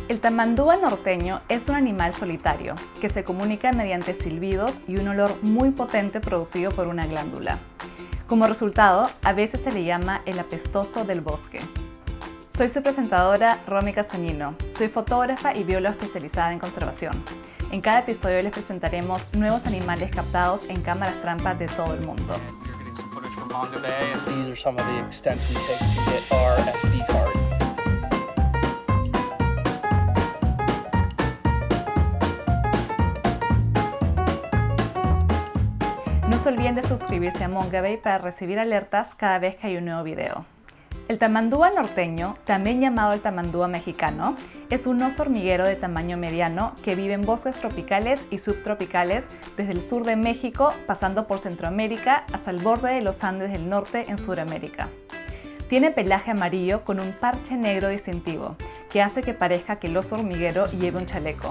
El tamandúa norteño es un animal solitario que se comunica mediante silbidos y un olor muy potente producido por una glándula. Como resultado, a veces se le llama el apestoso del bosque. Soy su presentadora, Romy Castañino. Soy fotógrafa y bióloga especializada en conservación. En cada episodio les presentaremos nuevos animales captados en cámaras trampa de todo el mundo. These are some of the extents we take to get our SD card. No se olviden de suscribirse a Mongabay para recibir alertas cada vez que hay un nuevo video. El tamandúa norteño, también llamado el tamandúa mexicano, es un oso hormiguero de tamaño mediano que vive en bosques tropicales y subtropicales desde el sur de México, pasando por Centroamérica hasta el borde de los Andes del norte en Sudamérica. Tiene pelaje amarillo con un parche negro distintivo, que hace que parezca que el oso hormiguero lleve un chaleco.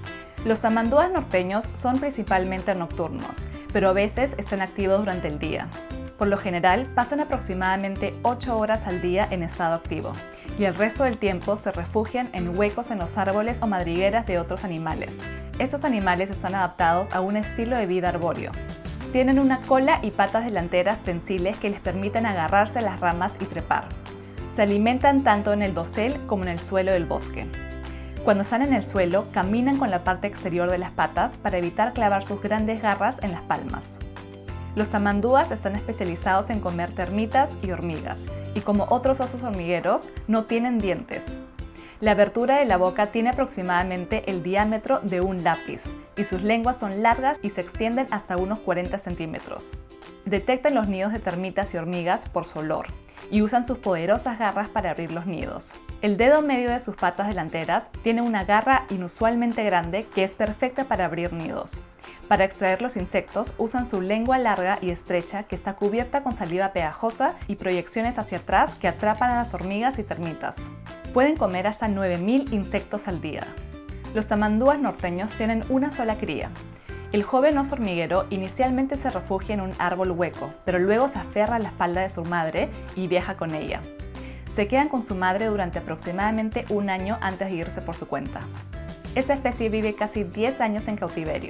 Los tamandúas norteños son principalmente nocturnos, pero a veces están activos durante el día. Por lo general, pasan aproximadamente 8 horas al día en estado activo, y el resto del tiempo se refugian en huecos en los árboles o madrigueras de otros animales. Estos animales están adaptados a un estilo de vida arbóreo. Tienen una cola y patas delanteras prensiles que les permiten agarrarse a las ramas y trepar. Se alimentan tanto en el dosel como en el suelo del bosque. Cuando están en el suelo, caminan con la parte exterior de las patas para evitar clavar sus grandes garras en las palmas. Los tamandúas están especializados en comer termitas y hormigas, y como otros osos hormigueros, no tienen dientes. La abertura de la boca tiene aproximadamente el diámetro de un lápiz, y sus lenguas son largas y se extienden hasta unos 40 centímetros. Detectan los nidos de termitas y hormigas por su olor, y usan sus poderosas garras para abrir los nidos. El dedo medio de sus patas delanteras tiene una garra inusualmente grande que es perfecta para abrir nidos. Para extraer los insectos usan su lengua larga y estrecha que está cubierta con saliva pegajosa y proyecciones hacia atrás que atrapan a las hormigas y termitas. Pueden comer hasta 9.000 insectos al día. Los tamandúas norteños tienen una sola cría. El joven oso hormiguero inicialmente se refugia en un árbol hueco, pero luego se aferra a la espalda de su madre y viaja con ella. Se quedan con su madre durante aproximadamente un año antes de irse por su cuenta. Esta especie vive casi 10 años en cautiverio.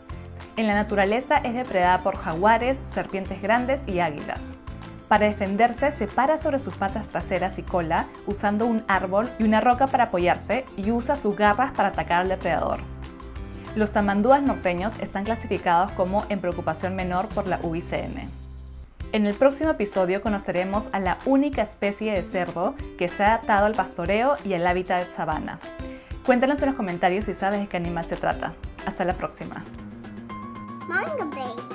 En la naturaleza es depredada por jaguares, serpientes grandes y águilas. Para defenderse, se para sobre sus patas traseras y cola usando un árbol y una roca para apoyarse y usa sus garras para atacar al depredador. Los tamandúas norteños están clasificados como en preocupación menor por la UICN. En el próximo episodio conoceremos a la única especie de cerdo que está adaptado al pastoreo y al hábitat de sabana. Cuéntanos en los comentarios si sabes de qué animal se trata. Hasta la próxima. Mongabay.